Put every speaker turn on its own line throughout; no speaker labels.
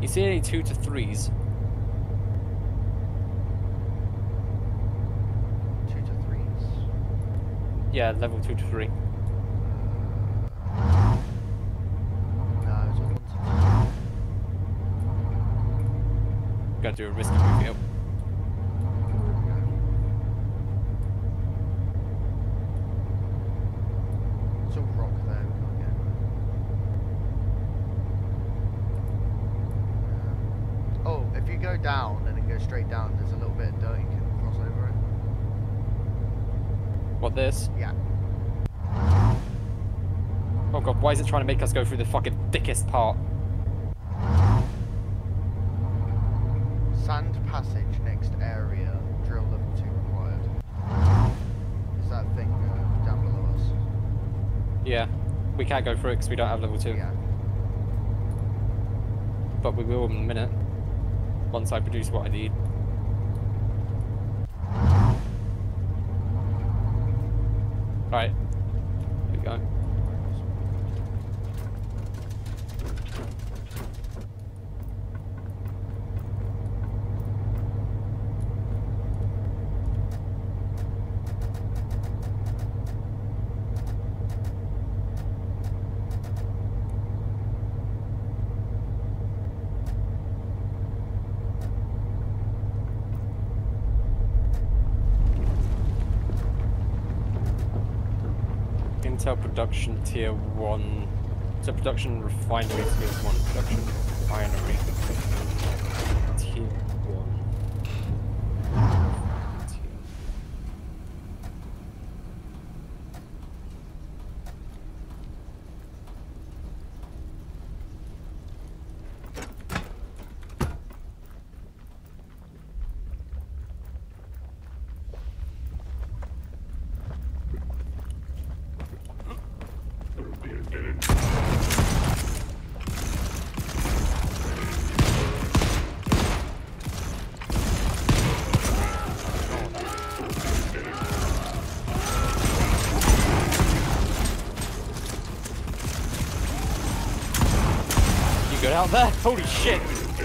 see any 2 to 3s?
2 to 3s?
Yeah, level 2 to 3.
No, it's all 1 to 2.
Gotta do a risky move here.
It's all rock there, we can't get anywhere. Oh, if you go down and then go straight down, there's a little bit of dirt you can cross over it.
What, this?
Yeah.
Oh god, why is it trying to make us go through the fucking thickest part?
Sand passage next area, drill level 2 required. Is that thing down below us?
Yeah. We can't go through it because we don't have level 2.
Yeah.
But we will in a minute. Once I produce what I need. Right. Here we go. Intel production tier 1. So production refinery tier 1. Production refinery tier 1. Good out there. Holy shit.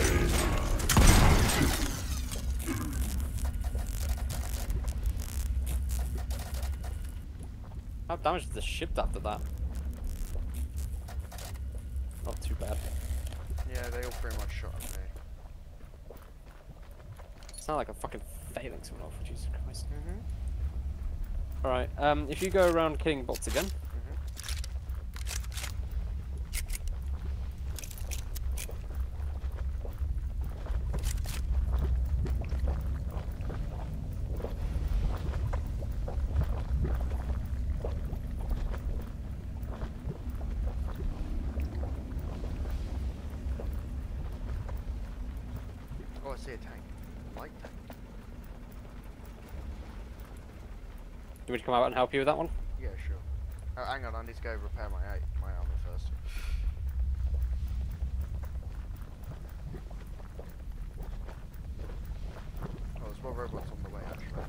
How damaged is the ship after that? Not too bad.
Yeah, they all pretty much shot at me.
It's not like I'm fucking failing someone off, Jesus Christ.
Mm-hmm.
Alright, if you go around killing bots again.
Oh, I see a tank. Light tank.
Do we come out and help you with that one?
Yeah, sure. Oh, hang on, I need to go repair my armor first. Oh, there's more robots on the way, actually.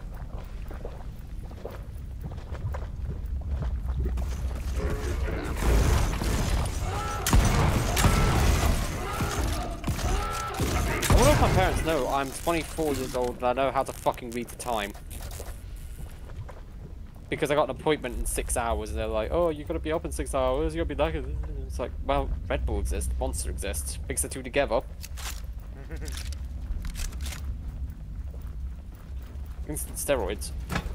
I wonder if my parents know I'm 24 years old and I know how to fucking read the time. Because I got an appointment in 6 hours and they're like, oh, you gotta be up in 6 hours, you gotta be like... It's like, well, Red Bull exists, Monster exists. Mix the two together. Instant steroids.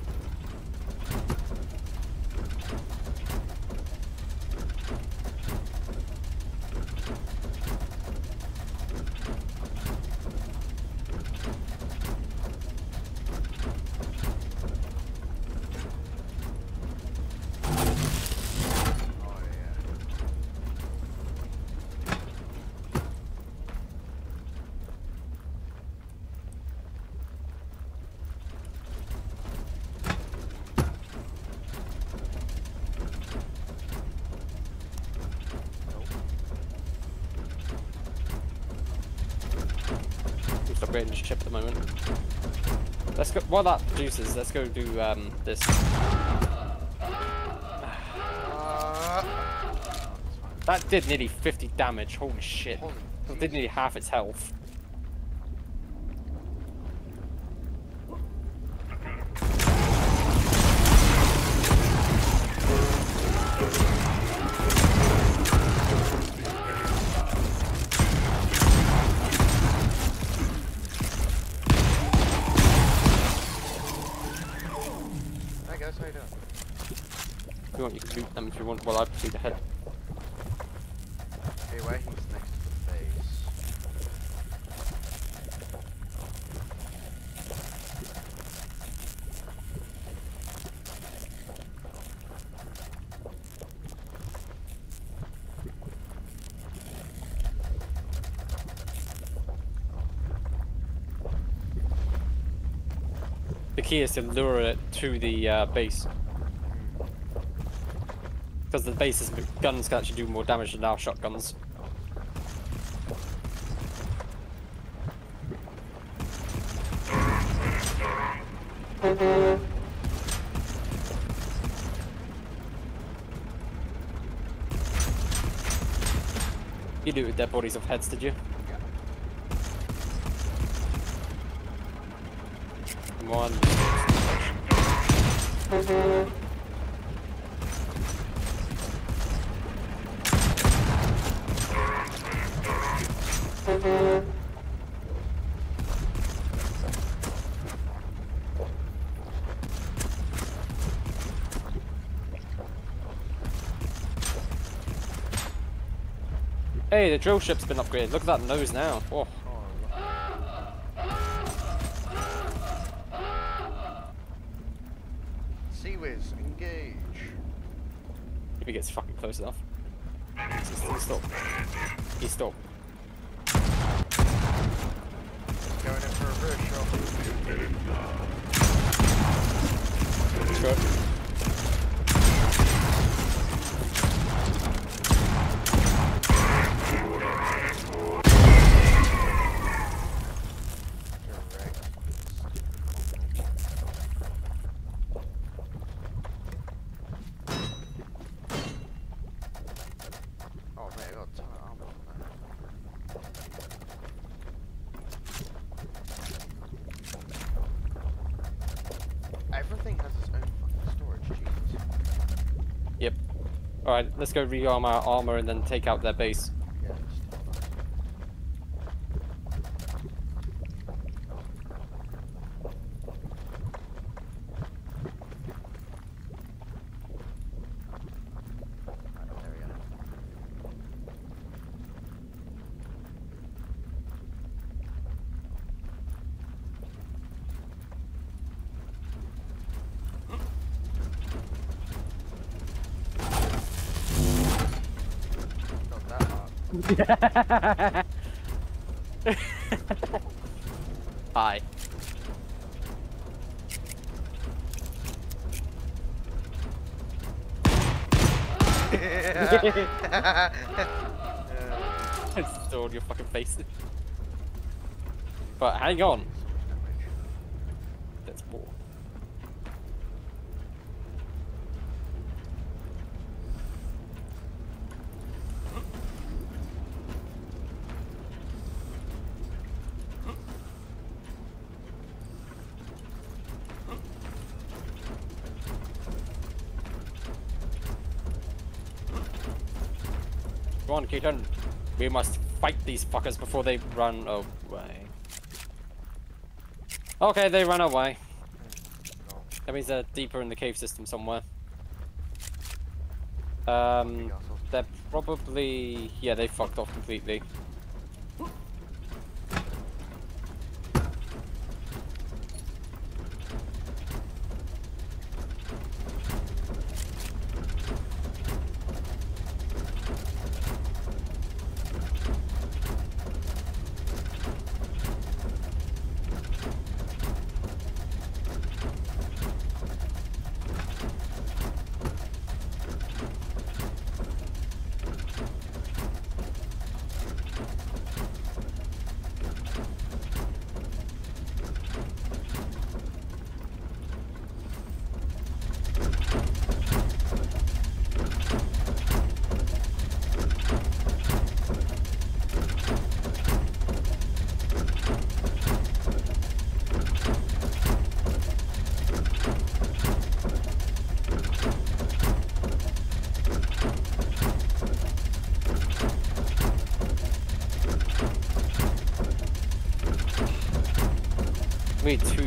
Upgrading the ship at the moment. Let's go. While that produces, let's go do this. That did nearly 50 damage. Holy shit!
Holy
It did nearly half its health.
Hey guys, how you doing?
If you want, you can loot them if you want while I proceed ahead.
Anyway, he's next to the base.
The key is to lure it to the base. Because the base's guns can actually do more damage than our shotguns. You do it with dead bodies of heads, did you? Come on. Hey, the drill ship's been upgraded. Look at that nose now. Oh.
Sea-Wiz, engage.
If he gets fucking close enough. He's stop. He's stop.
Going in for a rear shot.
Let's go.
Everything has its own fucking storage, Jesus.
Yep. Alright, let's go rearm our armor and then take out their base.
Yeah, let's do that. Right, there we go. Not that hard.
Hi. It's still on your fucking face. But hang on. That's more. Go on, Keaton. We must fight these fuckers before they run away. Okay, they ran away. That means they're deeper in the cave system somewhere. They're probably... yeah, they fucked off completely.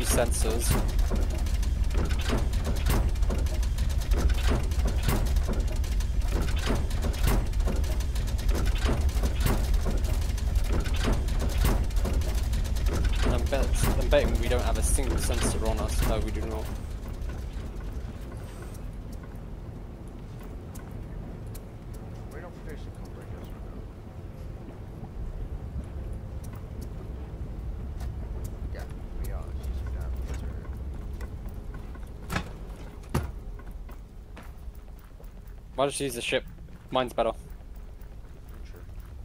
sensors. I'm betting we don't have a single sensor on us. No, we do not.
We're not producing concrete right now. Yeah, we are. It's just we don't have the material.
Why don't you use the ship? Mine's better.
True.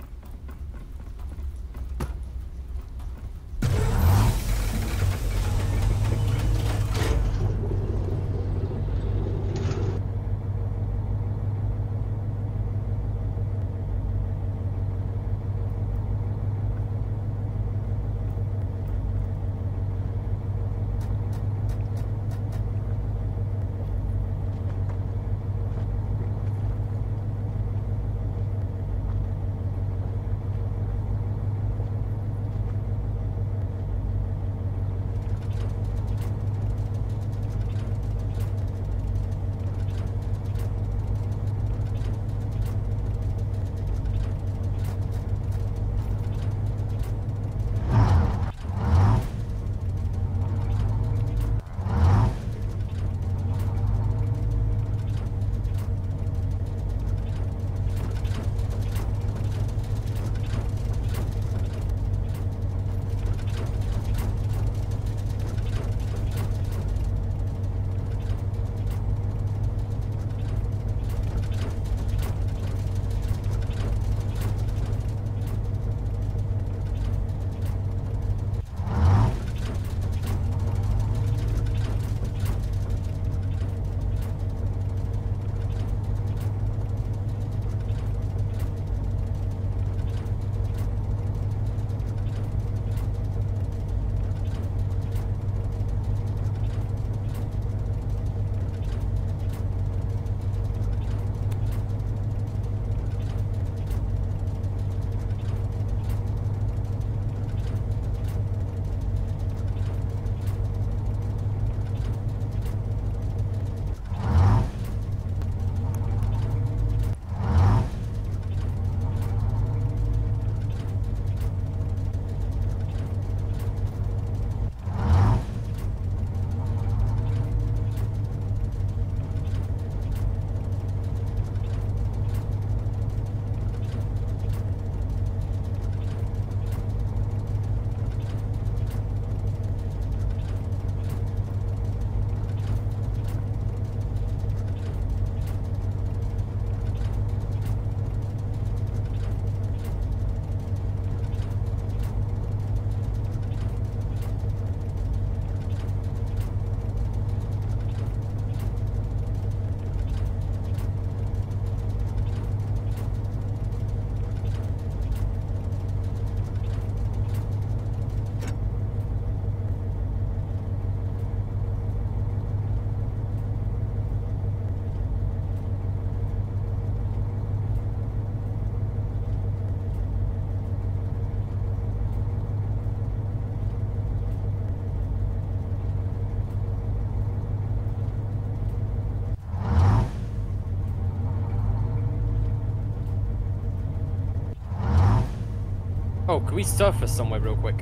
Oh, can we surface somewhere real quick?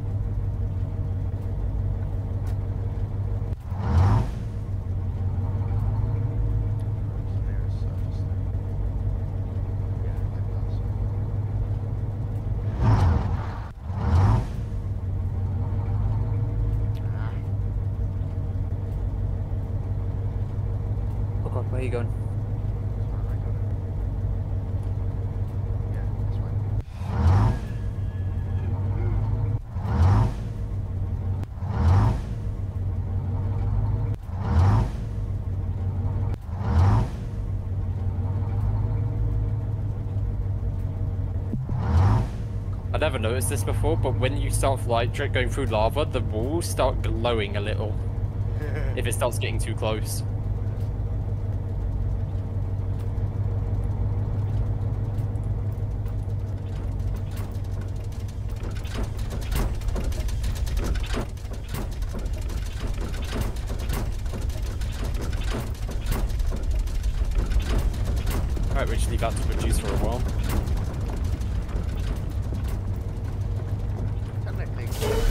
Nearest surface thing. Yeah, like that.
Oh god, where are you going?
Sorry, I got it. Yeah, this way.
I never noticed this before, but when you start like going through lava, the walls start glowing a little if it starts getting too close. we just leave that to produce for a while.
Technically,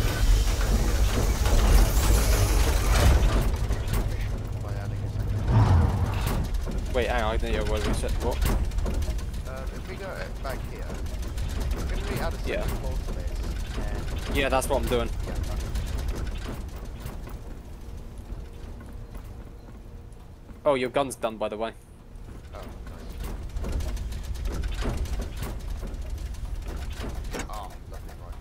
by adding a second.
Wait, hang on, I didn't hear what we said. What?
If we go back here, can we add a second
Yeah.
floor to this? And
Yeah, that's what I'm doing.
yeah, okay.
Oh, your gun's done, by the way.
Oh, nice. Oh, lovely, right.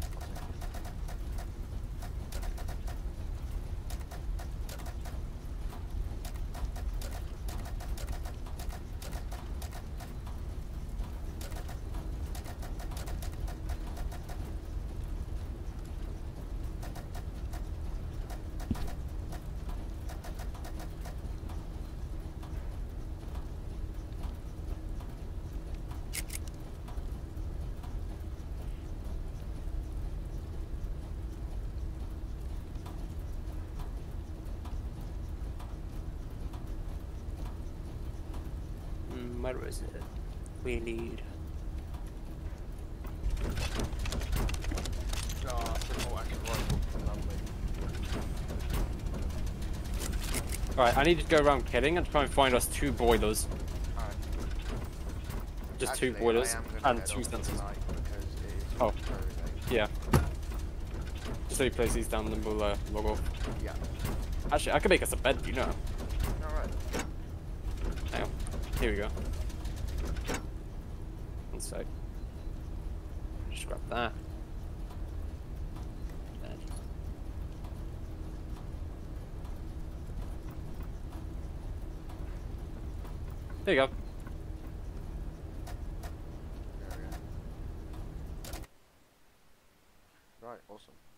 Where is it? We need.
Oh, support action rifle. Lovely.
Alright, I need to go around killing and try and find us 2 boilers.
Alright.
Just
Actually,
2 boilers
I am gonna
and
head
2
off
sensors.
tonight because it is
Oh.
very late.
Yeah. Just so you place these down and then we'll log off.
Yeah.
Actually, I could make us a bed, you know.
Alright.
Hang on. Here we go. One sec. Just grab that. Bed. There you go.
There we go. Right, awesome.